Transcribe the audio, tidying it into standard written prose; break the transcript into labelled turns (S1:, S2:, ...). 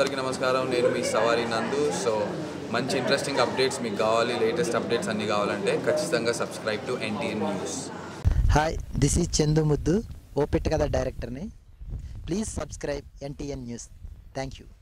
S1: అందరికీ నమస్కారం. నేను మీ సవారి నందు. సో మంచి ఇంట్రెస్టింగ్ అప్డేట్స్ మీకు కావాలి, లేటెస్ట్ అప్డేట్స్ అన్నీ కావాలంటే ఖచ్చితంగా subscribe to NTN news.
S2: Hi, this is Chandu Muddu, O Pitta Katha డైరెక్టర్ని. Please subscribe NTN news. Thank you.